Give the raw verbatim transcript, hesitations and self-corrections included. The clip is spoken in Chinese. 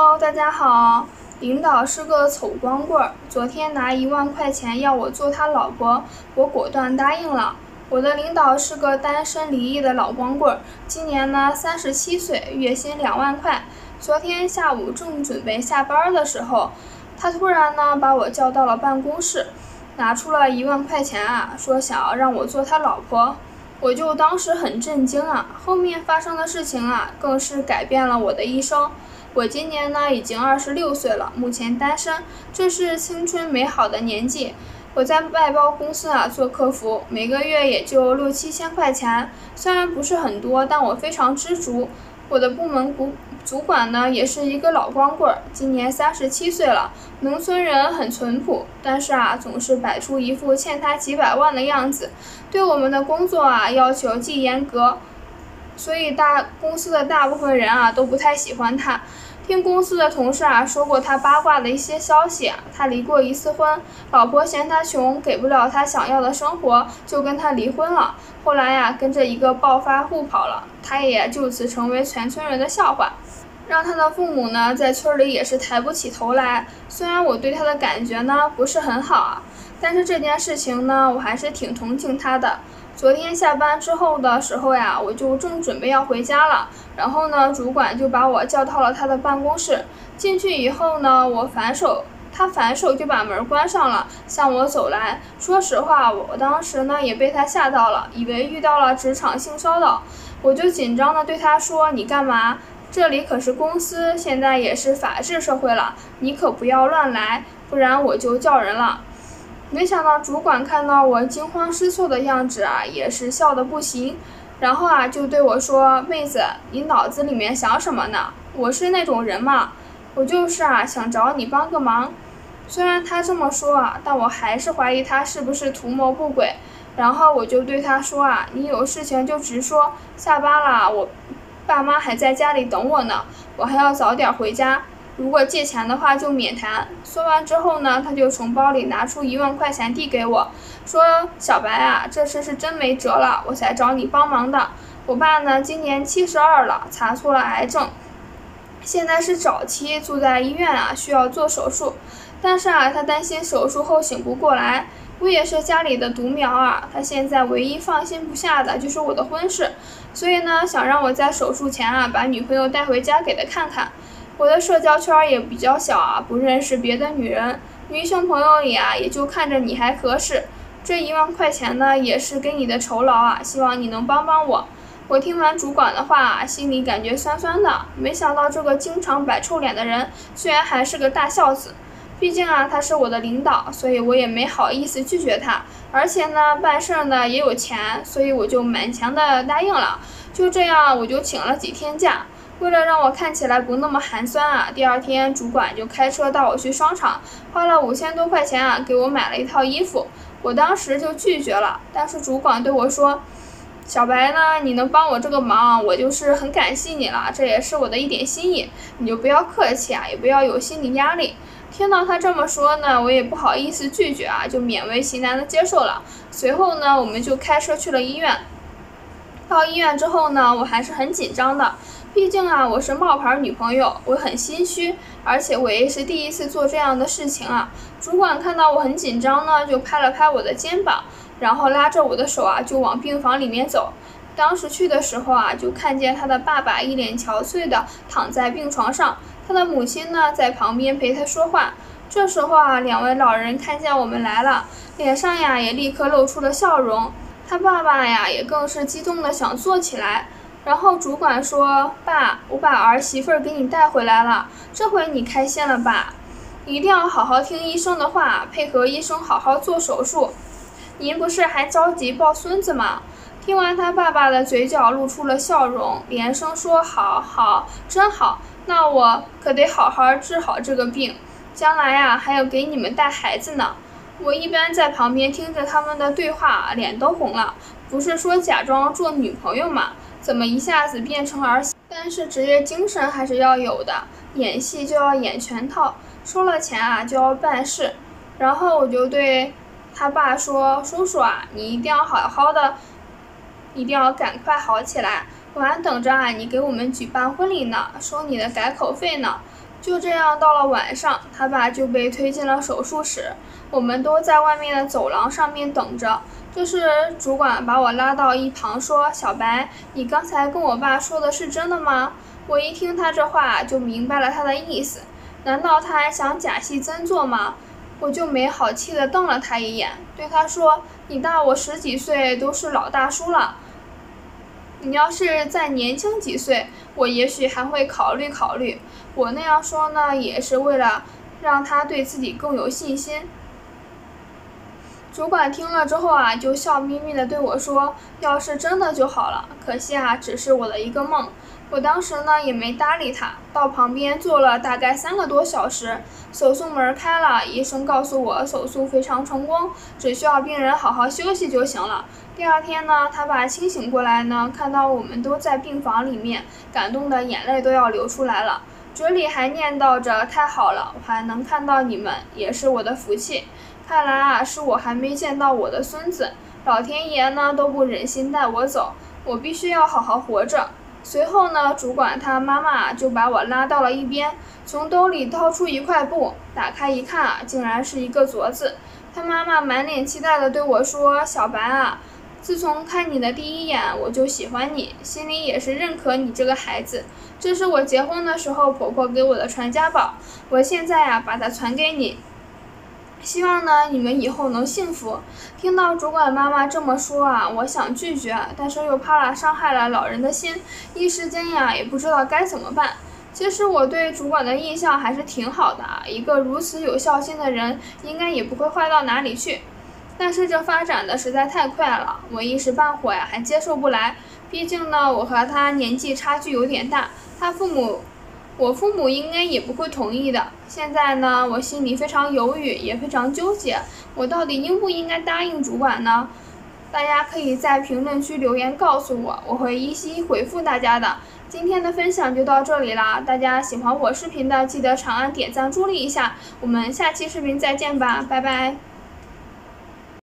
Hello，大家好。领导是个丑光棍儿，昨天拿一万块钱要我做他老婆，我果断答应了。我的领导是个单身离异的老光棍儿，今年呢三十七岁，月薪两万块。昨天下午正准备下班的时候，他突然呢把我叫到了办公室，拿出了一万块钱啊，说想要让我做他老婆。我就当时很震惊啊，后面发生的事情啊，更是改变了我的一生。我今年呢已经二十六岁了，目前单身，这是青春美好的年纪。我在外包公司啊做客服，每个月也就六七千块钱，虽然不是很多，但我非常知足。我的部门主主管呢也是一个老光棍儿，今年三十七岁了，农村人很淳朴，但是啊总是摆出一副欠他几百万的样子，对我们的工作啊要求既严格，所以大公司的大部分人啊都不太喜欢他。听公司的同事啊说过他八卦的一些消息啊，他离过一次婚，老婆嫌他穷，给不了他想要的生活，就跟他离婚了。后来呀、啊，跟着一个暴发户跑了，他也就此成为全村人的笑话，让他的父母呢在村里也是抬不起头来。虽然我对他的感觉呢不是很好啊，但是这件事情呢我还是挺同情他的。昨天下班之后的时候呀，我就正准备要回家了，然后呢，主管就把我叫到了他的办公室。进去以后呢，我反手，他反手就把门关上了，向我走来。说实话，我当时呢也被他吓到了，以为遇到了职场性骚扰，我就紧张的对他说：“你干嘛？这里可是公司，现在也是法治社会了，你可不要乱来，不然我就叫人了。”没想到主管看到我惊慌失措的样子啊，也是笑得不行，然后啊就对我说：“妹子，你脑子里面想什么呢？我是那种人嘛，我就是啊想找你帮个忙。”虽然他这么说啊，但我还是怀疑他是不是图谋不轨。然后我就对他说啊：“你有事情就直说，下班了我爸妈还在家里等我呢，我还要早点回家。如果借钱的话就免谈。”说完之后呢，他就从包里拿出一万块钱递给我，说：“小白啊，这次是真没辙了，我才找你帮忙的。我爸呢今年七十二了，查出了癌症，现在是早期，住在医院啊，需要做手术。但是啊，他担心手术后醒不过来。我也是家里的独苗啊，他现在唯一放心不下的就是我的婚事，所以呢，想让我在手术前啊，把女朋友带回家给他看看。我的社交圈也比较小啊，不认识别的女人，女性朋友里啊，也就看着你还合适。这一万块钱呢，也是给你的酬劳啊，希望你能帮帮我。”我听完主管的话，心里感觉酸酸的，没想到这个经常摆臭脸的人，居然还是个大孝子。毕竟啊，他是我的领导，所以我也没好意思拒绝他。而且呢，办事呢也有钱，所以我就勉强的答应了。就这样，我就请了几天假。为了让我看起来不那么寒酸啊，第二天主管就开车带我去商场，花了五千多块钱啊，给我买了一套衣服。我当时就拒绝了，但是主管对我说：“小白呢，你能帮我这个忙，我就是很感谢你了，这也是我的一点心意，你就不要客气啊，也不要有心理压力。”听到他这么说呢，我也不好意思拒绝啊，就勉为其难的接受了。随后呢，我们就开车去了医院。到医院之后呢，我还是很紧张的，毕竟啊，我是冒牌女朋友，我很心虚，而且我也是第一次做这样的事情啊。主管看到我很紧张呢，就拍了拍我的肩膀，然后拉着我的手啊，就往病房里面走。当时去的时候啊，就看见他的爸爸一脸憔悴的躺在病床上，他的母亲呢在旁边陪他说话。这时候啊，两位老人看见我们来了，脸上呀也立刻露出了笑容。他爸爸呀也更是激动的想坐起来。然后主管说：“爸，我把儿媳妇儿给你带回来了，这回你开心了吧？一定要好好听医生的话，配合医生好好做手术。您不是还着急抱孙子吗？”听完他爸爸的嘴角露出了笑容，连声说：“好好，真好，那我可得好好治好这个病，将来呀还要给你们带孩子呢。”我一边在旁边听着他们的对话，脸都红了。不是说假装做女朋友吗？怎么一下子变成儿媳？但是职业精神还是要有的，演戏就要演全套，收了钱啊就要办事。然后我就对他爸说：“叔叔啊，你一定要好好的，一定要赶快好起来，我还等着啊你给我们举办婚礼呢，收你的改口费呢。” 就这样，到了晚上，他爸就被推进了手术室，我们都在外面的走廊上面等着。这时，主管把我拉到一旁说：“小白，你刚才跟我爸说的是真的吗？”我一听他这话，就明白了他的意思。难道他还想假戏真做吗？我就没好气地瞪了他一眼，对他说：“你大我十几岁，都是老大叔了。你要是再年轻几岁，我也许还会考虑考虑。”我那样说呢，也是为了让他对自己更有信心。主管听了之后啊，就笑眯眯地对我说：“要是真的就好了，可惜啊，只是我的一个梦。”我当时呢也没搭理他，到旁边坐了大概三个多小时。手术门开了，医生告诉我手术非常成功，只需要病人好好休息就行了。第二天呢，他爸清醒过来呢，看到我们都在病房里面，感动的眼泪都要流出来了，嘴里还念叨着：“太好了，我还能看到你们，也是我的福气。”看来啊，是我还没见到我的孙子，老天爷呢都不忍心带我走，我必须要好好活着。随后呢，主管他妈妈就把我拉到了一边，从兜里掏出一块布，打开一看啊，竟然是一个镯子。他妈妈满脸期待地对我说：“小白啊，自从看你的第一眼，我就喜欢你，心里也是认可你这个孩子。这是我结婚的时候婆婆给我的传家宝，我现在啊把它传给你。希望呢，你们以后能幸福。”听到主管妈妈这么说啊，我想拒绝，但是又怕了伤害了老人的心，一时间呀也不知道该怎么办。其实我对主管的印象还是挺好的啊，一个如此有孝心的人，应该也不会坏到哪里去。但是这发展的实在太快了，我一时半会呀还接受不来。毕竟呢，我和他年纪差距有点大，他父母。我父母应该也不会同意的。现在呢，我心里非常犹豫，也非常纠结，我到底应不应该答应主管呢？大家可以在评论区留言告诉我，我会一一回复大家的。今天的分享就到这里啦，大家喜欢我视频的记得长按点赞助力一下，我们下期视频再见吧，拜拜。